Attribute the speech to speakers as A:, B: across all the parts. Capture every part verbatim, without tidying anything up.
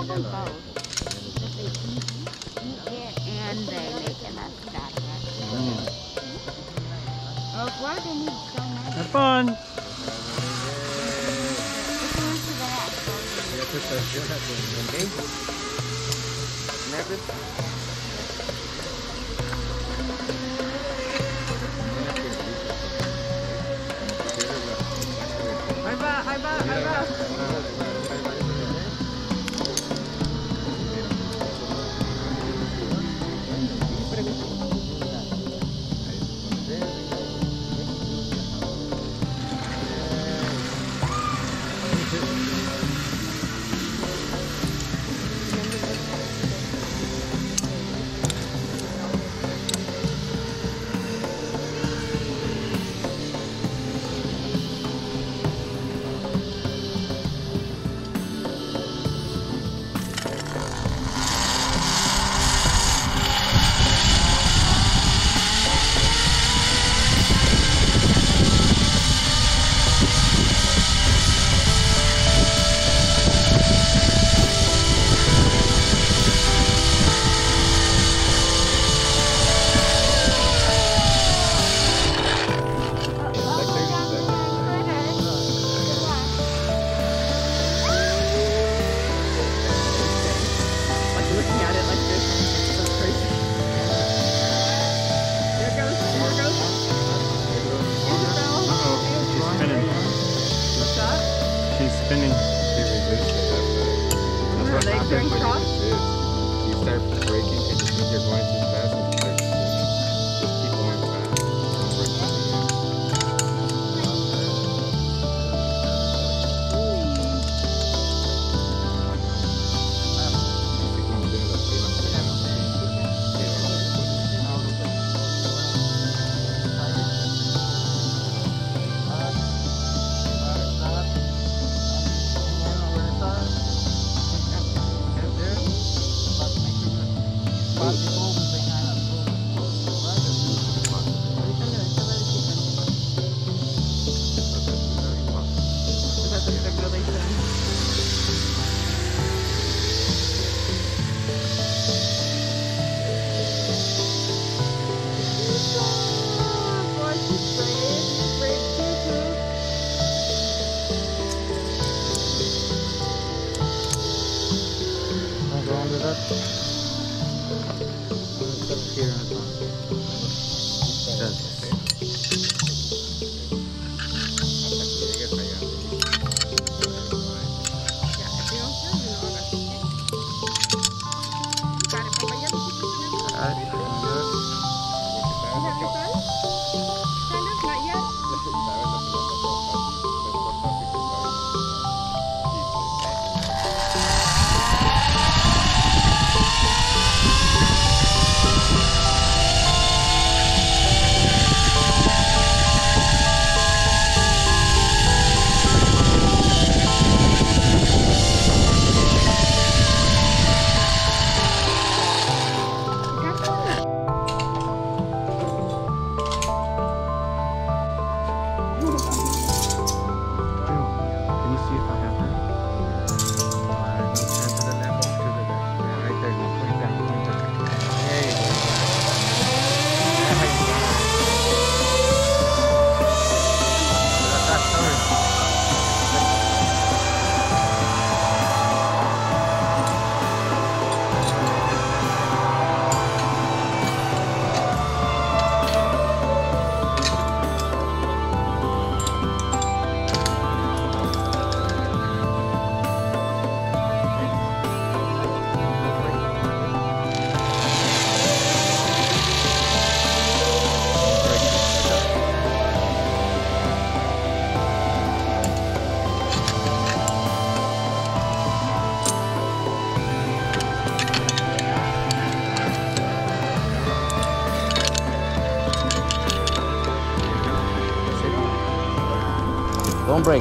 A: give them both. Because they eat, eat it and they make enough stuff.
B: Mm.
A: Oh, why they need so much?
B: Have fun.
A: Which one's for that?
C: Okay. Napkin.
D: Ahí va, ahí va, ahí va.
B: She's spinning.
D: Her legs are in cross.
C: You start braking and you think you're going too fast and you start spinning. Just keep going fast. Don't brake again.
E: Don't break.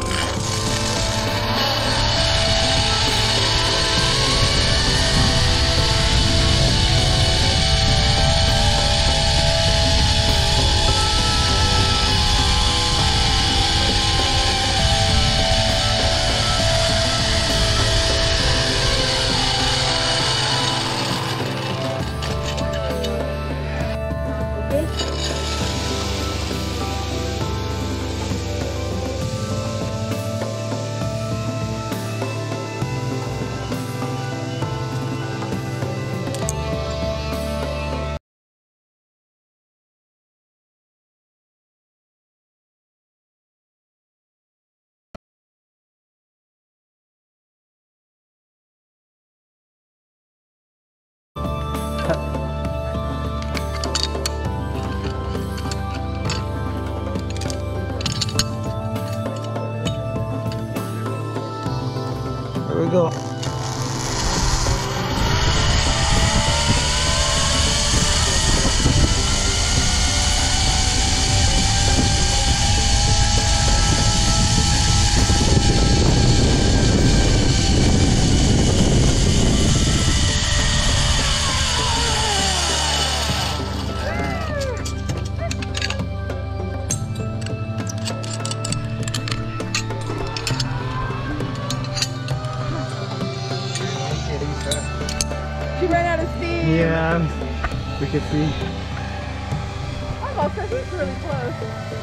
D: She ran out of steam.
B: Yeah, we can see.
D: Almost, because it's really close.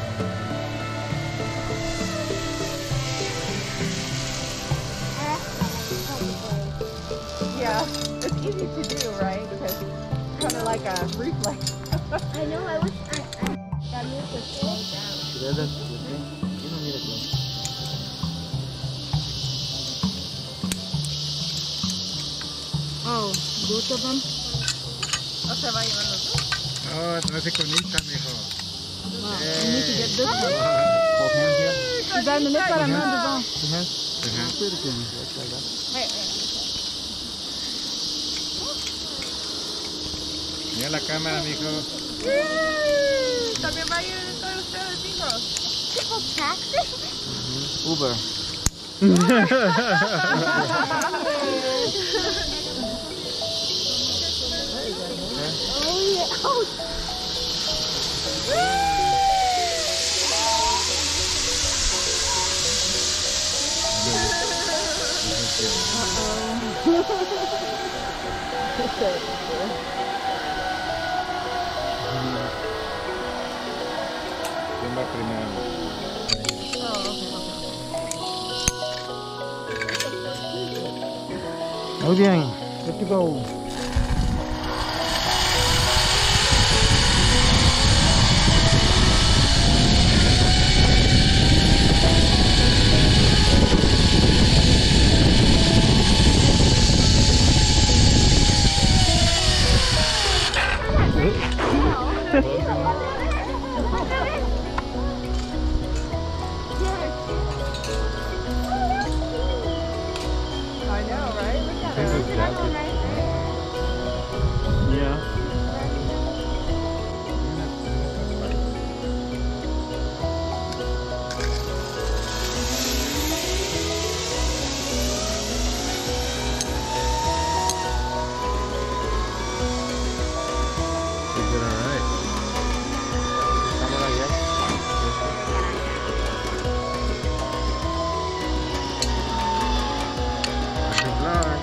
D: Yeah, it's easy to do, right? Because it's kind of like a reflex.
A: I know, I wish I, I that music would slow down.
E: Should I just with me? You don't need a glove.
A: Oh, both of them?
D: O se va a llevar los dos.
C: Oh, no se conecta, mijo.
A: Wow, I need to get this one.
E: Both hands here.
A: You got a minute para mí,
C: Ajá.
E: Put it in. Just like that.
A: Wait, wait.
C: Mira la cámara, mijo.
D: También va a ir dentro de ustedes, hijos.
A: People taxi?
E: Uber.
A: Oh, yeah. Oh,
C: ¿Quién va primero?
B: Muy bien. Good to go.
D: I know, right? Look at
C: This
D: her.
C: is Jasmine.
B: Yeah.
C: Is it alright?
E: Camera, yes.
C: Happy vlog.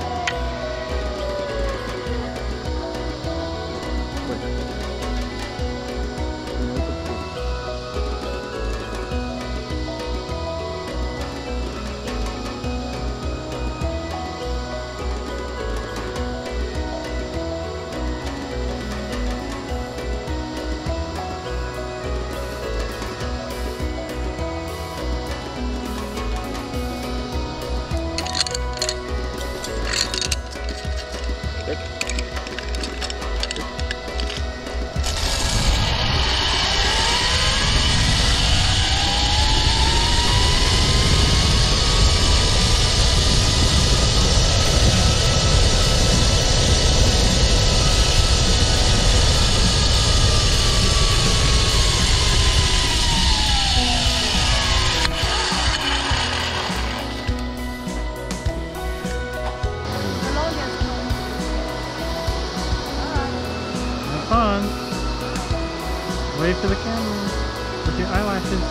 B: Have fun. Wave to the camera with your eyelashes.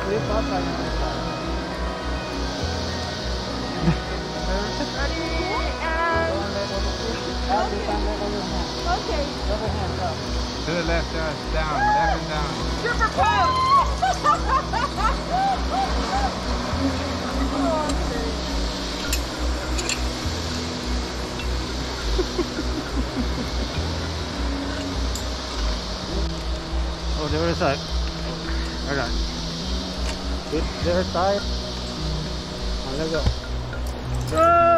E: flip up and then start.
D: Ready? And
E: One leg over here. Every time leg over hand.
D: okay.
E: Other hand up.
C: To the left, Josh. Down, left and down.
D: Stripper pose.
B: Oh, the other side. Alright.
E: Hit their side. And let go.
B: Go!